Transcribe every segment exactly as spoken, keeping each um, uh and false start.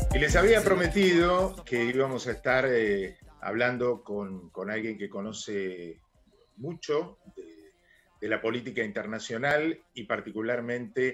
Y les había prometido que íbamos a estar eh, hablando con, con alguien que conoce mucho de, de la política internacional y particularmente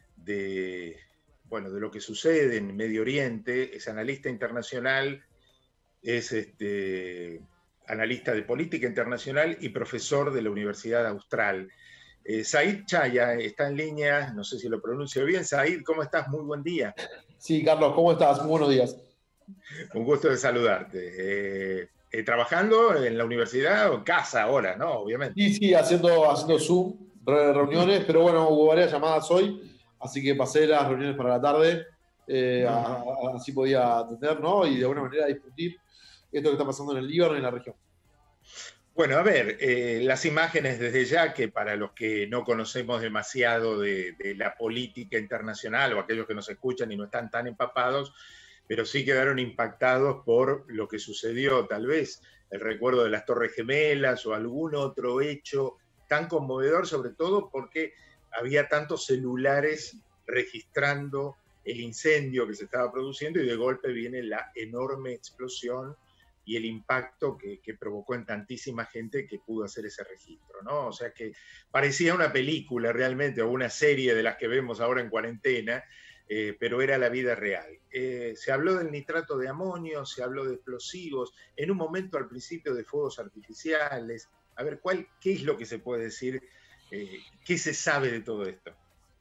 de, bueno, de lo que sucede en Medio Oriente. Es analista internacional, es este, analista de política internacional y profesor de la Universidad Austral. Eh, Said Chaya está en línea, no sé si lo pronuncio bien. Said, ¿cómo estás? Muy buen día. Sí, Carlos, ¿cómo estás? Muy buenos días. Un gusto de saludarte. Eh, eh, ¿Trabajando en la universidad o en casa ahora, no? Obviamente. Sí, sí, haciendo, haciendo Zoom, re- reuniones, pero bueno, hubo varias llamadas hoy, así que pasé las reuniones para la tarde, eh, a- a- así podía atender, ¿no? Y de alguna manera discutir esto que está pasando en el Líbano y en la región. Bueno, a ver, eh, las imágenes desde ya, que para los que no conocemos demasiado de, de la política internacional o aquellos que nos escuchan y no están tan empapados, pero sí quedaron impactados por lo que sucedió, tal vez el recuerdo de las Torres Gemelas o algún otro hecho tan conmovedor, sobre todo porque había tantos celulares registrando el incendio que se estaba produciendo y de golpe viene la enorme explosión y el impacto que, que provocó en tantísima gente que pudo hacer ese registro, ¿no? O sea que parecía una película realmente, o una serie de las que vemos ahora en cuarentena, eh, pero era la vida real. Eh, se habló del nitrato de amonio, se habló de explosivos, en un momento al principio de fuegos artificiales. A ver, ¿cuál, ¿qué es lo que se puede decir? Eh, ¿Qué se sabe de todo esto?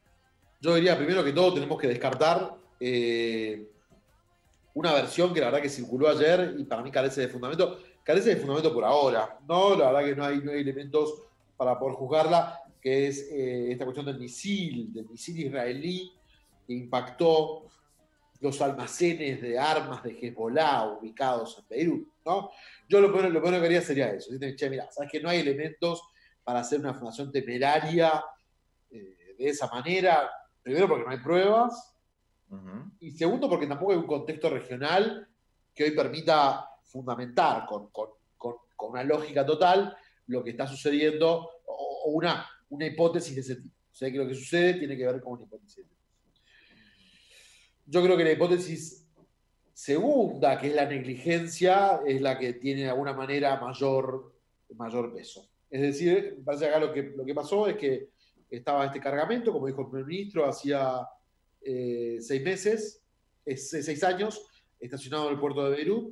Yo diría, primero que todo, tenemos que descartar eh, una versión que la verdad que circuló ayer y para mí carece de fundamento, carece de fundamento por ahora, ¿no? La verdad que no hay, no hay elementos para poder juzgarla, que es eh, esta cuestión del misil, del misil israelí que impactó los almacenes de armas de Hezbollah ubicados en Beirut, ¿no? Yo lo primero, lo primero que haría sería eso, decir, che, mira, sabes que no hay elementos para hacer una fundación temeraria eh, de esa manera, primero porque no hay pruebas, Uh-huh. y segundo porque tampoco hay un contexto regional que hoy permita fundamentar con, con, con, con una lógica total lo que está sucediendo o, o una, una hipótesis de ese tipo. O sea, que lo que sucede tiene que ver con una hipótesis de ese tipo. Yo creo que la hipótesis segunda, que es la negligencia, es la que tiene de alguna manera mayor, mayor peso. Es decir, me parece que acá lo que, lo que pasó es que estaba este cargamento, como dijo el primer ministro, hacía eh, seis meses, es, seis años, estacionado en el puerto de Beirut.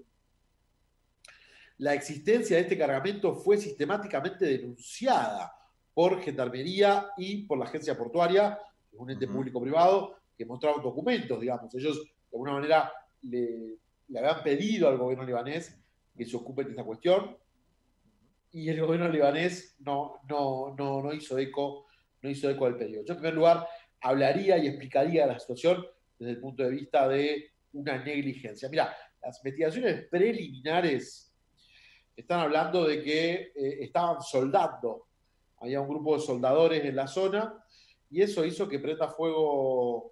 La existencia de este cargamento fue sistemáticamente denunciada por Gendarmería y por la agencia portuaria, que es un ente Uh-huh. público-privado, que mostraron documentos, digamos. Ellos, de alguna manera, le, le habían pedido al gobierno libanés que se ocupe de esta cuestión, y el gobierno libanés no, no, no, no hizo eco, no hizo eco del pedido. Yo, en primer lugar, hablaría y explicaría la situación desde el punto de vista de una negligencia. Mira, las investigaciones preliminares están hablando de que eh, estaban soldando. Había un grupo de soldadores en la zona y eso hizo que prenda fuego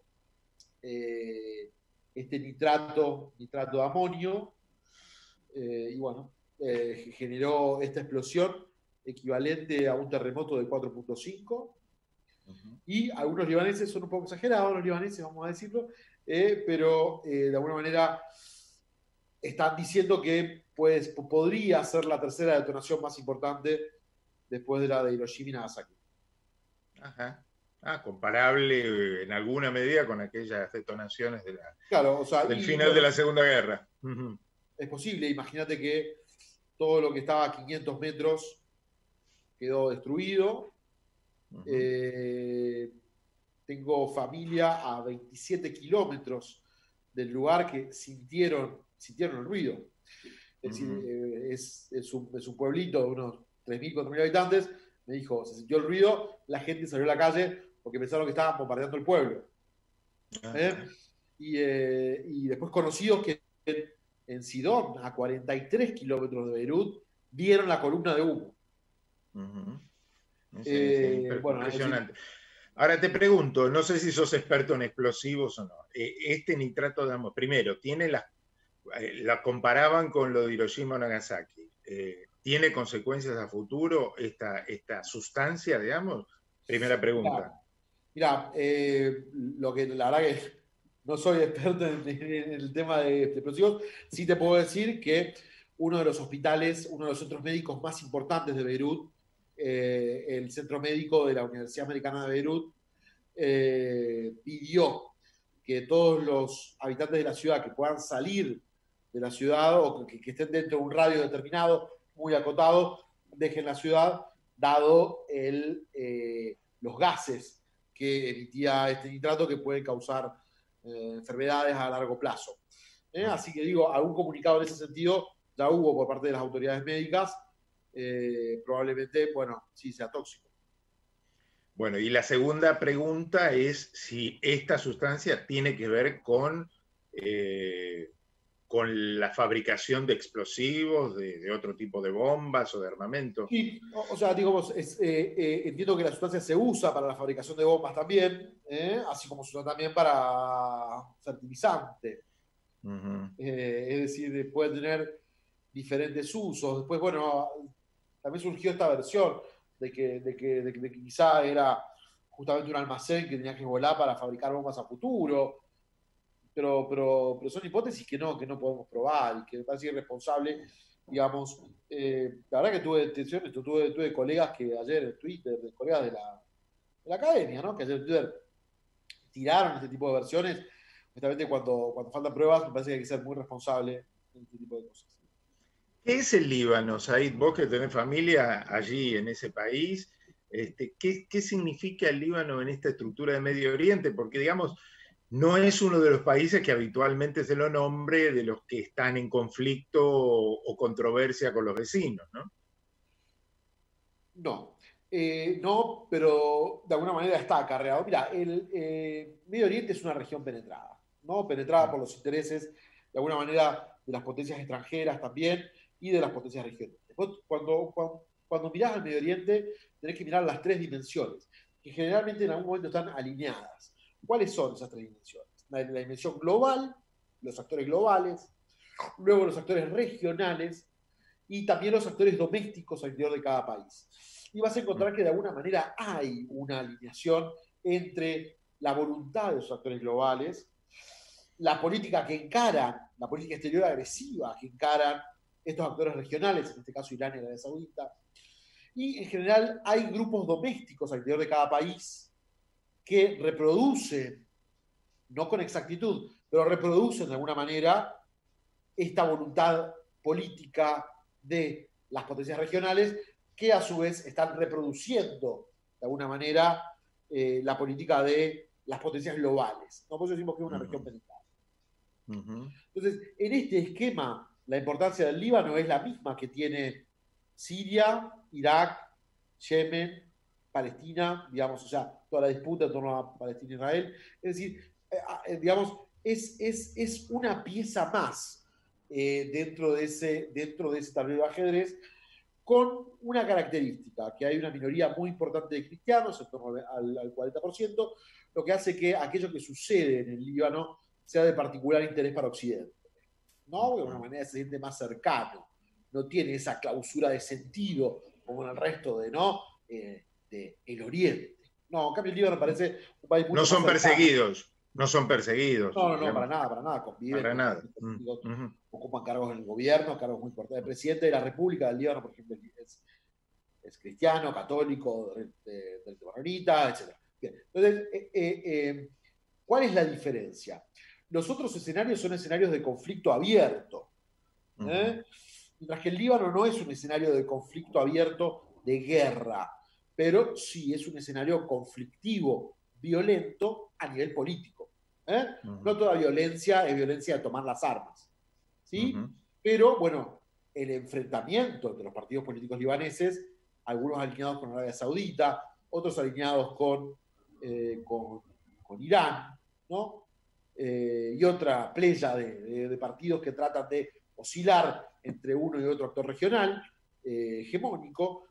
eh, este nitrato, nitrato de amonio, eh, y bueno, eh, generó esta explosión equivalente a un terremoto de cuatro punto cinco. Uh-huh. Y algunos libaneses son un poco exagerados, los libaneses, vamos a decirlo, eh, pero eh, de alguna manera están diciendo que pues, podría ser la tercera detonación más importante después de la de Hiroshima y Nagasaki. Ajá. Ah, comparable en alguna medida con aquellas detonaciones de la, claro, o sea, del y final de bueno, la Segunda Guerra. Uh-huh. es posible, imagínate que todo lo que estaba a quinientos metros quedó destruido. Uh-huh. Eh, tengo familia a veintisiete kilómetros del lugar que sintieron, sintieron el ruido. Es decir, uh-huh. eh, es, es, un, es un pueblito de unos tres mil, cuatro mil habitantes. Me dijo, se sintió el ruido, la gente salió a la calle porque pensaron que estaban bombardeando el pueblo. Uh-huh. ¿Eh? Y, eh, y después conocidos que en, en Sidón, a cuarenta y tres kilómetros de Beirut, vieron la columna de humo. Uh-huh. Sí, eh, sí, bueno, impresionante. es decir, Ahora te pregunto, no sé si sos experto en explosivos o no. Este nitrato de amonio, primero, tiene la, la comparaban con lo de Hiroshima o Nagasaki. Eh, ¿Tiene consecuencias a futuro esta, esta sustancia, digamos? Primera pregunta. Mira, eh, lo que la verdad que no soy experto en, en el tema de, de explosivos. Sí te puedo decir que uno de los hospitales, uno de los centros médicos más importantes de Beirut, eh, el centro médico de la Universidad Americana de Beirut, eh, pidió que todos los habitantes de la ciudad que puedan salir de la ciudad o que, que estén dentro de un radio determinado, muy acotado, dejen la ciudad, dado el, eh, los gases que emitía este nitrato que pueden causar eh, enfermedades a largo plazo. ¿Eh? Así que digo, algún comunicado en ese sentido ya hubo por parte de las autoridades médicas, eh, probablemente, bueno, sí sea tóxico. Bueno, y la segunda pregunta es si esta sustancia tiene que ver con, eh, con la fabricación de explosivos, de, de otro tipo de bombas o de armamento. Sí, o, o sea, digamos, es, eh, eh, entiendo que la sustancia se usa para la fabricación de bombas también, ¿eh? Así como se usa también para fertilizante. Uh-huh. Eh, es decir, puede tener diferentes usos. Después, bueno, también surgió esta versión de que, de que, de que, de que quizá era justamente un almacén que tenía que volar para fabricar bombas a futuro. Pero, pero, pero son hipótesis que no, que no podemos probar y que me parece irresponsable, digamos. Eh, la verdad que tuve tensiones, tuve, tuve colegas que ayer en Twitter, de colegas de la, de la academia, ¿no? Que ayer en Twitter tiraron este tipo de versiones. Justamente cuando, cuando faltan pruebas, me parece que hay que ser muy responsable en este tipo de cosas. ¿Qué es el Líbano, Said? Vos que tenés familia allí en ese país, este, ¿qué, ¿qué significa el Líbano en esta estructura de Medio Oriente? Porque, digamos, no es uno de los países que habitualmente se lo nombre de los que están en conflicto o, o controversia con los vecinos, ¿no? No, eh, no, pero de alguna manera está acarreado. Mira, el eh, Medio Oriente es una región penetrada, ¿no? Penetrada por los intereses, de alguna manera, de las potencias extranjeras también y de las potencias regionales. Cuando, cuando, cuando mirás al Medio Oriente, tenés que mirar las tres dimensiones, que generalmente en algún momento están alineadas. ¿Cuáles son esas tres dimensiones? La, la dimensión global, los actores globales, luego los actores regionales y también los actores domésticos al interior de cada país. Y vas a encontrar que de alguna manera hay una alineación entre la voluntad de los actores globales, la política que encaran, la política exterior agresiva que encaran estos actores regionales, en este caso Irán y Arabia Saudita, y en general hay grupos domésticos al interior de cada país que reproducen, no con exactitud, pero reproducen de alguna manera esta voluntad política de las potencias regionales que a su vez están reproduciendo de alguna manera eh, la política de las potencias globales. ¿No? Por eso decimos que es una uh-huh. región penetrada. Uh-huh. Entonces, en este esquema, la importancia del Líbano es la misma que tiene Siria, Irak, Yemen, Palestina, digamos, o sea, toda la disputa en torno a Palestina e Israel. Es decir, eh, digamos, es, es, es una pieza más eh, dentro, de ese, dentro de ese tablero de ajedrez, con una característica, que hay una minoría muy importante de cristianos, en torno al, al cuarenta por ciento, lo que hace que aquello que sucede en el Líbano sea de particular interés para Occidente, ¿no? De alguna manera se siente más cercano, no tiene esa clausura de sentido como en el resto de, ¿no? Eh, de el Oriente. No, en cambio el Líbano parece un país mucho no son más perseguidos, no son perseguidos. No, no, no, para nada, para nada. Conviven, para nada. Uh-huh. Ocupan cargos en el gobierno, cargos muy importantes. El presidente de la República del Líbano, por ejemplo, es, es cristiano, católico, del Barranita, etcétera. Bien. Entonces, eh, eh, ¿cuál es la diferencia? Los otros escenarios son escenarios de conflicto abierto. ¿eh? Uh-huh. Mientras que el Líbano no es un escenario de conflicto abierto de guerra, pero sí es un escenario conflictivo, violento a nivel político. ¿eh? Uh-huh. No toda violencia es violencia de tomar las armas. ¿sí? Uh-huh. Pero, bueno, el enfrentamiento entre los partidos políticos libaneses, algunos alineados con Arabia Saudita, otros alineados con, eh, con, con Irán, ¿no? Eh, y otra playa de, de, de partidos que tratan de oscilar entre uno y otro actor regional eh, hegemónico.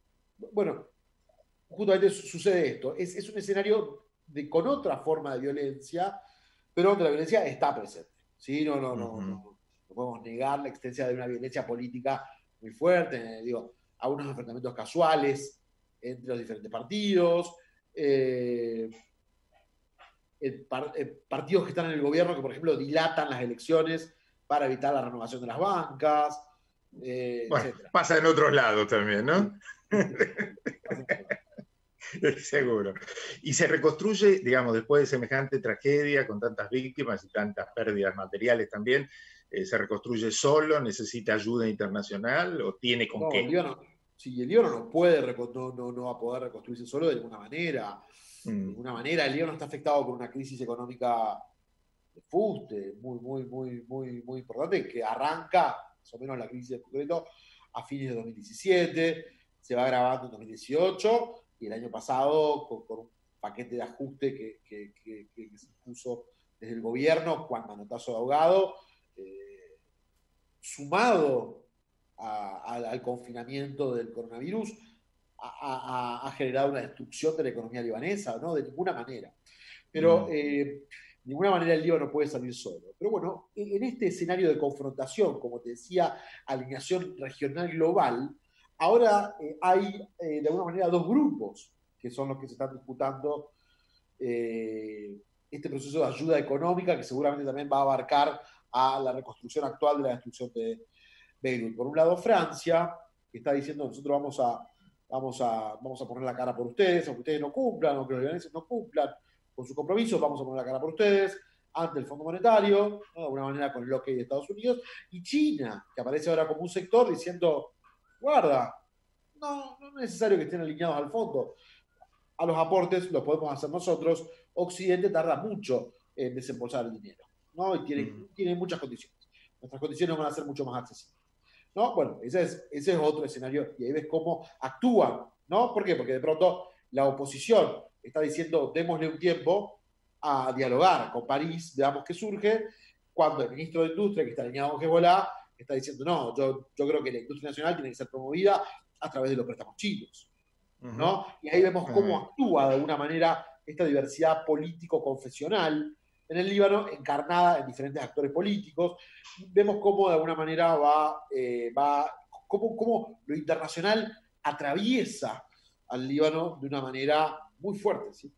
Bueno, justamente sucede esto. Es, es un escenario de, con otra forma de violencia, pero donde la violencia está presente. ¿sí? No, no, no, uh-huh. no, no podemos negar la existencia de una violencia política muy fuerte. Eh, digo, algunos enfrentamientos casuales entre los diferentes partidos. Eh, el par, eh, partidos que están en el gobierno que, por ejemplo, dilatan las elecciones para evitar la renovación de las bancas, eh, Bueno, etcétera. pasa en otros lados también, ¿no? Seguro. Y se reconstruye, digamos, después de semejante tragedia, con tantas víctimas y tantas pérdidas materiales también, eh, ¿se reconstruye solo? ¿Necesita ayuda internacional o tiene con No, el qué? Líbano, sí, el Líbano no puede, no, no, no va a poder reconstruirse solo de ninguna manera. De Mm. ninguna manera, el Líbano está afectado por una crisis económica de fuste, muy, muy, muy, muy, muy importante, que arranca, más o menos la crisis en concreto, a fines de dos mil diecisiete, se va agravando en dos mil dieciocho, y el año pasado, con, con un paquete de ajuste que, que, que, que, se impuso desde el gobierno, Juan Manotazo de ahogado, eh, sumado a, a, al confinamiento del coronavirus, ha, ha, ha, generado una destrucción de la economía libanesa, ¿no? De ninguna manera. Pero Mm. eh, de ninguna manera el Líbano puede salir solo. Pero bueno, en este escenario de confrontación, como te decía, alineación regional global, ahora eh, hay eh, de alguna manera dos grupos que son los que se están disputando eh, este proceso de ayuda económica que seguramente también va a abarcar a la reconstrucción actual de la destrucción de Beirut. Por un lado, Francia, que está diciendo nosotros vamos a, vamos a, vamos a poner la cara por ustedes, aunque ustedes no cumplan, aunque los libaneses no cumplan con sus compromisos, vamos a poner la cara por ustedes ante el Fondo Monetario, ¿no? De alguna manera con el ok de Estados Unidos, y China, que aparece ahora como un sector diciendo, guarda, no, no es necesario que estén alineados al fondo, a los aportes los podemos hacer nosotros, Occidente tarda mucho en desembolsar el dinero, ¿no? Y tiene, Mm. tiene muchas condiciones. Nuestras condiciones van a ser mucho más accesibles, ¿no? Bueno, ese es, ese es otro escenario y ahí ves cómo actúan, ¿no? ¿Por qué? Porque de pronto la oposición está diciendo démosle un tiempo a dialogar con París, veamos qué surge, cuando el ministro de Industria, que está alineado con Hezbollah, está diciendo no, yo, yo creo que la industria nacional tiene que ser promovida a través de los préstamos chinos, ¿no? Y ahí vemos cómo actúa de alguna manera esta diversidad político-confesional en el Líbano, encarnada en diferentes actores políticos. Vemos cómo de alguna manera va, eh, va cómo, cómo lo internacional atraviesa al Líbano de una manera muy fuerte, ¿sí?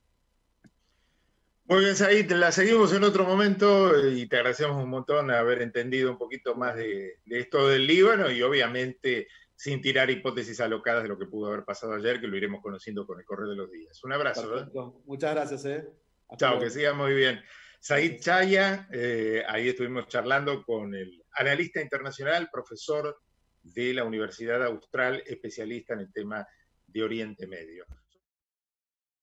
Muy bien, Said, la seguimos en otro momento y te agradecemos un montón haber entendido un poquito más de, de esto del Líbano y obviamente sin tirar hipótesis alocadas de lo que pudo haber pasado ayer, que lo iremos conociendo con el correr de los días. Un abrazo. Perfecto. ¿Eh? Muchas gracias. ¿eh? Hasta Chao, luego. Que siga muy bien. Said Chaya, eh, ahí estuvimos charlando con el analista internacional, profesor de la Universidad Austral, especialista en el tema de Oriente Medio.